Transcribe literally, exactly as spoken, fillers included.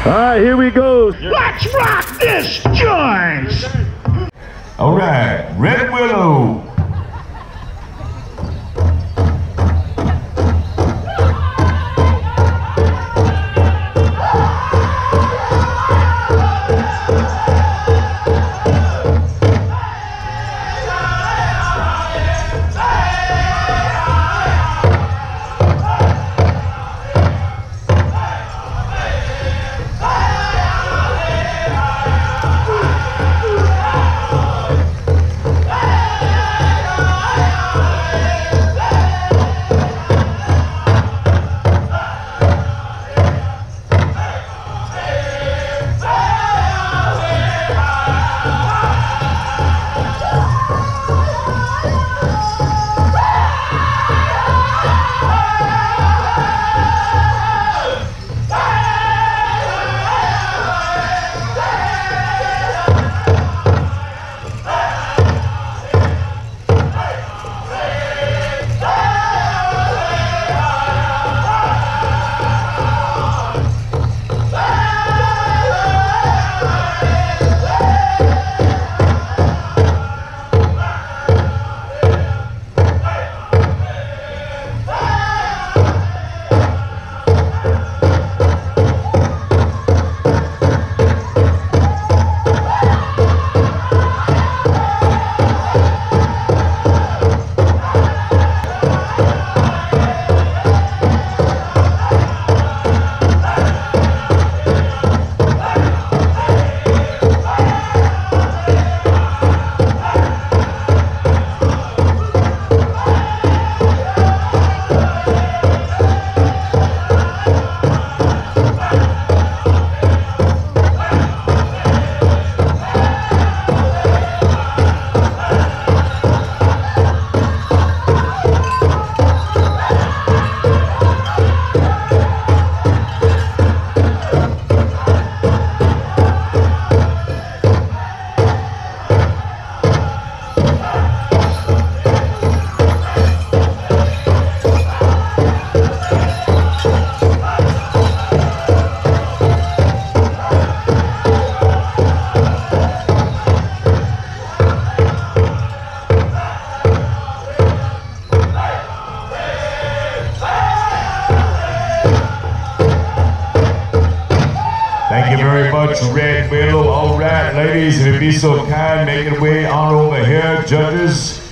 All right, here we go. Let's rock this joint. All right, Red Willow. Thank you very much, Red Willow. All right, ladies, if you'd be so kind, make your way on over here, judges.